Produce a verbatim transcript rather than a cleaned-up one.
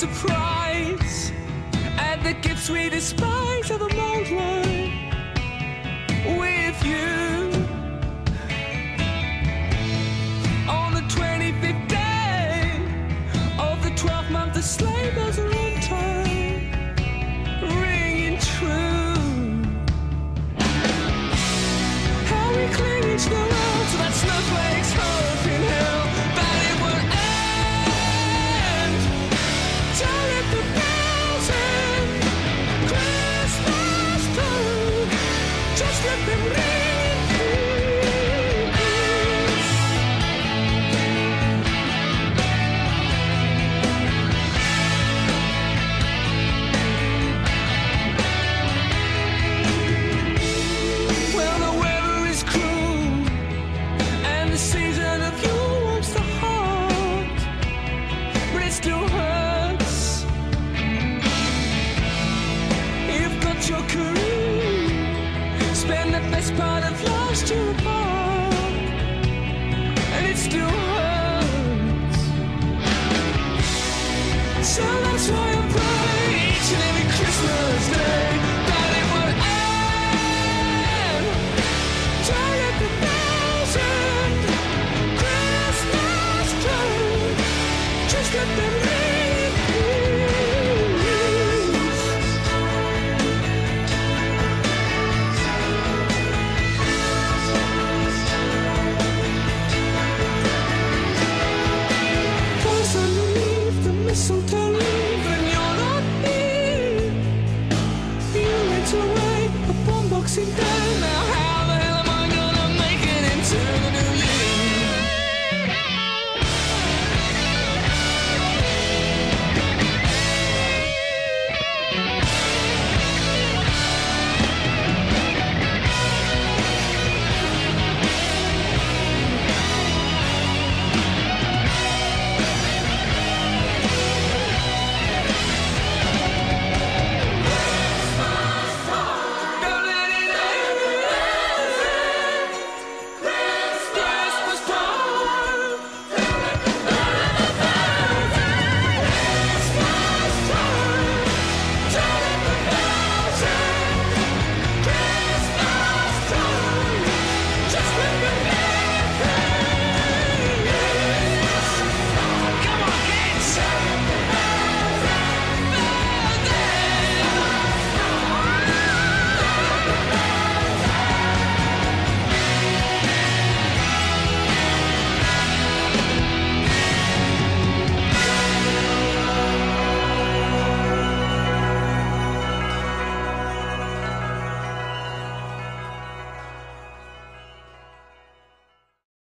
surprise, and the gifts we despise are the mold line with you. On the twenty-fifth day of the twelfth month, the sleigh bells are on time, ringing true. How we cling each the world to that snowflake's hope in hell, that it would end. Don't let the bells end. Christmas through, just let them ring in peace. Well, the weather is cruel, and the season of Yule warms the heart, but it still hurts. You've got your career, spend the best part of last year apart, and it still hurts. So that's why I pray each and every Christmas day that it would end. Don't let the bells end. Christmas through, just let them ring in peace. Cause underneath the mistletoe leaf, and you're not here. You went away upon Boxing Day.